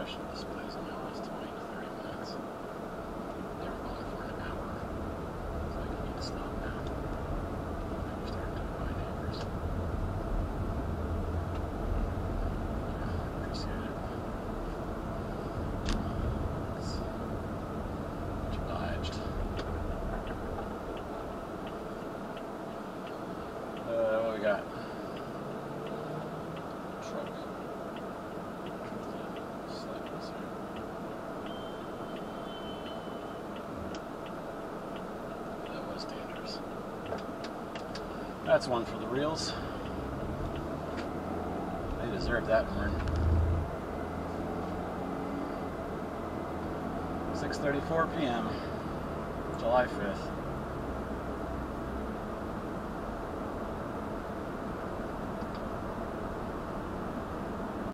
impression displays on it was 20 to 30 minutes. They were going for an hour. It's like, you need to stop now. They were starting to annoy neighbors. Appreciate it. It's much obliged. What we got? Truck. That was dangerous. That's one for the reels. They deserve that horn. 6:34 p.m. July 5th.